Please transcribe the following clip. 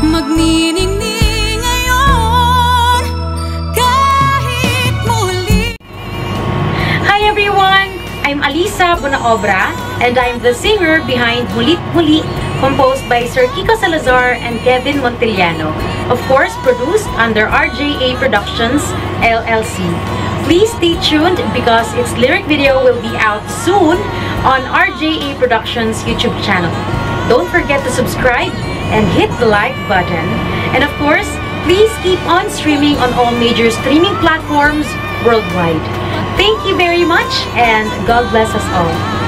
magniningning ngayon kahit muli. Hi everyone! I'm Alisa Bonaobra and I'm the singer behind Mulit Muli, composed by Sir Kiko Salazar and Kevin Montiliano. Of course, produced under RJA Productions, LLC. Please stay tuned because its lyric video will be out soon on RJA Productions YouTube channel. Don't forget to subscribe and hit the like button. And of course, please keep on streaming on all major streaming platforms worldwide. Thank you very much and God bless us all.